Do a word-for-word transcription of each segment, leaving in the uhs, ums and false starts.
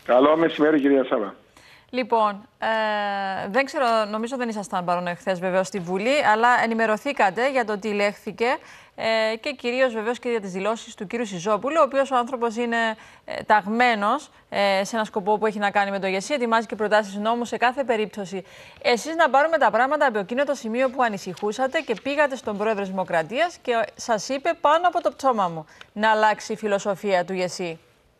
Καλό μεσημέρι, κυρία Σάβα. Λοιπόν, ε, δεν ξέρω, νομίζω δεν ήσασταν παρόν εχθές βεβαίως στη Βουλή, αλλά ενημερωθήκατε για το τι λέχθηκε ε, και κυρίως βεβαίως και για τις δηλώσεις του κύριου Σιζόπουλου, ο οποίος ο άνθρωπος είναι ε, ταγμένος ε, σε ένα σκοπό που έχει να κάνει με το ΓΕΣΥ, ετοιμάζει και προτάσεις νόμου σε κάθε περίπτωση. Εσείς να πάρουμε τα πράγματα από εκείνο το σημείο που ανησυχούσατε και πήγατε στον πρόεδρο Δημοκρατίας και σας είπε πάνω από το πτώμα μου να αλλάξει η φιλοσοφία του ΓΕΣΥ.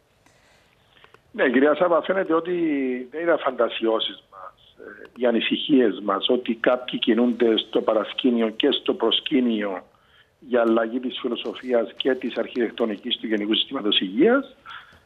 Ναι, κυρία Σάβα, φαίνεται ότι δεν είναι φαντασιώσεις μας, ε, οι ανησυχίες μας, ότι κάποιοι κινούνται στο παρασκήνιο και στο προσκήνιο για αλλαγή της φιλοσοφίας και της αρχιτεκτονικής του Γενικού Συστήματος Υγείας.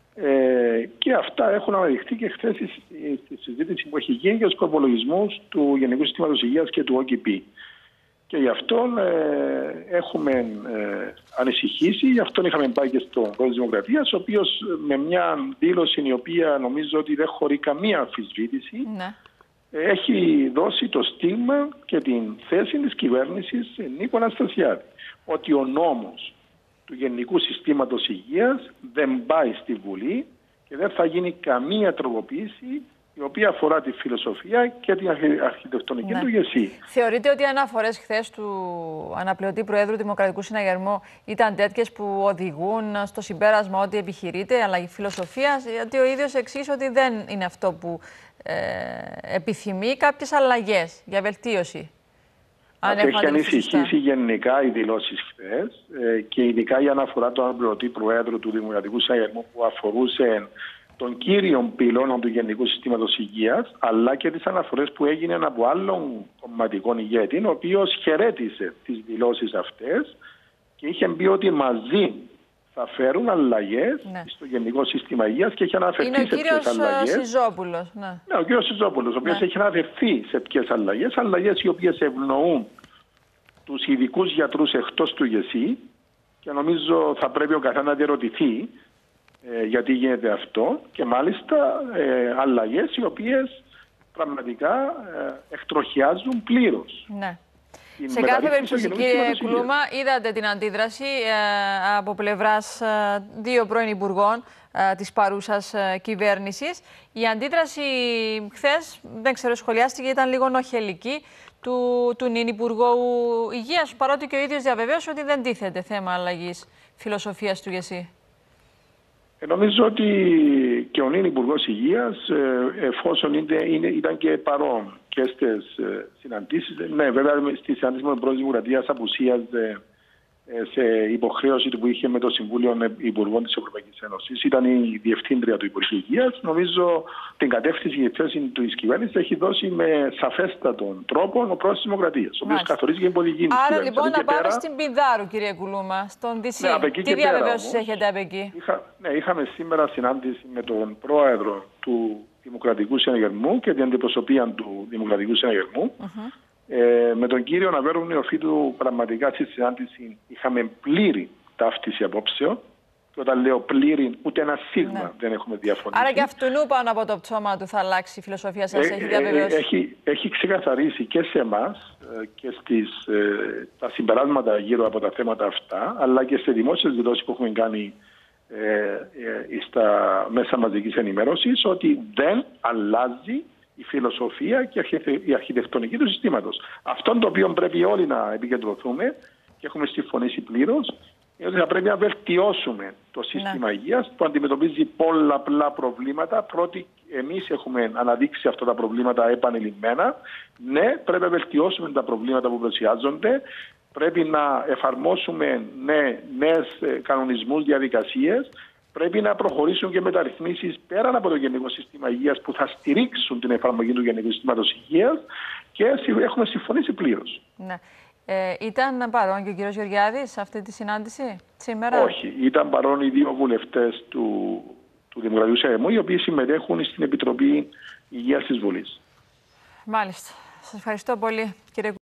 Ε, και αυτά έχουν αναδειχθεί και χθες στη συζήτηση που έχει γίνει για τους προπολογισμούς του Γενικού Συστήματος Υγείας και του Ο Κ Π. Και γι' αυτό ε, έχουμε ε, ανησυχήσει, γι' αυτό είχαμε πάει και στον πρόεδρο της Δημοκρατίας, ο οποίος με μια δήλωση η οποία νομίζω ότι δεν χωρεί καμία αμφισβήτηση, ναι. έχει δώσει το στίγμα και την θέση της κυβέρνησης Νίκο Αναστασιάδη. Ότι ο νόμος του Γενικού Συστήματος Υγείας δεν πάει στη Βουλή και δεν θα γίνει καμία τροποποίηση η οποία αφορά τη φιλοσοφία και την αρχιτεκτονική ναι. του ΓΕΣΥ. Θεωρείτε ότι οι αναφορές χθες του αναπληρωτή Προέδρου Δημοκρατικού Συναγερμού ήταν τέτοιες που οδηγούν στο συμπέρασμα ότι επιχειρείται αλλαγή φιλοσοφίας, γιατί ο ίδιος εξήγησε ότι δεν είναι αυτό που ε, επιθυμεί, κάποιες αλλαγές για βελτίωση. Αν έχει ανησυχήσει γενικά οι δηλώσεις χθες ε, και ειδικά η αναφορά του αναπληρωτή Προέδρου του Δημοκρατικού Συναγερμού που αφορούσε των κύριων πυλώνων του Γενικού Συστήματος Υγείας, αλλά και τις αναφορές που έγιναν από άλλων κομματικών ηγέτη, ο οποίος χαιρέτησε τις δηλώσεις αυτές και είχε πει ότι μαζί θα φέρουν αλλαγές ναι. στο Γενικό Σύστημα Υγείας και έχει αναφερθεί σε ποιες αλλαγές. Είναι ο κύριος Σιζόπουλος. Ναι. ναι, ο κύριος Σιζόπουλος, ο οποίος ναι. έχει αναφερθεί σε ποιες αλλαγές, αλλαγές οι οποίες ευνοούν τους ειδικούς γιατρούς εκτός του ΓΕΣΥ και νομίζω θα πρέπει ο καθένας να διερωτηθεί Ε, γιατί γίνεται αυτό και μάλιστα ε, αλλαγές οι οποίες πραγματικά ε, εκτροχιάζουν πλήρως. Ναι. Σε κάθε περίπτωση, κύριε Κουλούμα, είδατε την αντίδραση ε, από πλευράς ε, δύο πρώην υπουργών ε, της παρούσας ε, κυβέρνησης. Η αντίδραση χθες, δεν ξέρω, σχολιάστηκε, ήταν λίγο νοχελική του, του νυν Υπουργού Υγείας, παρότι και ο ίδιος διαβεβαίωσε ότι δεν τίθεται θέμα αλλαγής φιλοσοφίας του ΓΕΣΥ. Ε, νομίζω ότι και ο νυν Υπουργός Υγείας, ε, εφόσον είναι, είναι, ήταν και παρόν και στις ε, συναντήσεις, ναι, βέβαια στη συναντήση με τον πρόεδρο της Δημοκρατίας απουσίαζε ε, σε υποχρέωση που είχε με το Συμβούλιο Υπουργών της Ευρωπαϊκής Ένωσης. Ήταν η Διευθύντρια του Υπουργείου Υγείας. Νομίζω την κατεύθυνση και τη θέση της κυβέρνησης έχει δώσει με σαφέστατον τρόπο ο πρόεδρος της Δημοκρατίας, ο οποίος καθορίζει και υποδηγεί της Άρα λοιπόν να πάμε πέρα... στην Πινδάρου, κύριε Κουλούμα, στον Δυσί. Ναι, τι διαβεβαίωσεις έχετε από εκεί? Είχα, ναι, είχαμε σήμερα συνάντηση με τον πρόεδρο του Δημοκρατικού Συναγερμού και την αντιπροσωπεία του Δημοκρατικού Συναγερμού. Mm-hmm. Ε, με τον κύριο Ναβέρο Νεοφίτου πραγματικά στη συνάντηση είχαμε πλήρη ταύτιση απόψεων. Και όταν λέω πλήρη, ούτε ένα σίγμα ναι. δεν έχουμε διαφωνήσει. Άρα και αυτού πάνω από το πτώμα του θα αλλάξει η φιλοσοφία σας, ε, έχει διαβεβαιώσει? Ε, έχει, έχει ξεκαθαρίσει και σε εμάς και στις, ε, τα συμπεράσματα γύρω από τα θέματα αυτά, αλλά και σε δημόσιες δηλώσεις που έχουμε κάνει ε, ε, στα μέσα μαζικής ενημέρωσης, ότι δεν αλλάζει η φιλοσοφία και η αρχιτεκτονική του συστήματος. Αυτό το οποίο πρέπει όλοι να επικεντρωθούμε και έχουμε συμφωνήσει πλήρως, είναι ότι θα πρέπει να βελτιώσουμε το σύστημα ναι. υγείας που αντιμετωπίζει πολλαπλά προβλήματα. Πρώτοι, εμείς έχουμε αναδείξει αυτά τα προβλήματα επανειλημμένα. Ναι, πρέπει να βελτιώσουμε τα προβλήματα που παρουσιάζονται. Πρέπει να εφαρμόσουμε ναι, νέες κανονισμούς, διαδικασίες. Πρέπει να προχωρήσουν και μεταρρυθμίσεις πέραν από το Γενικό Σύστημα Υγείας που θα στηρίξουν την εφαρμογή του Γενικού Συστήματος Υγείας και έχουμε συμφωνήσει πλήρως. Ναι. Ε, ήταν παρόν και ο κύριος Γεωργιάδης σε αυτή τη συνάντηση σήμερα? Όχι. Ήταν παρόν οι δύο βουλευτές του, του Δημοκρατικού Συναγερμού, οι οποίοι συμμετέχουν στην Επιτροπή Υγείας της Βουλής. Μάλιστα. Σας ευχαριστώ πολύ, κύριε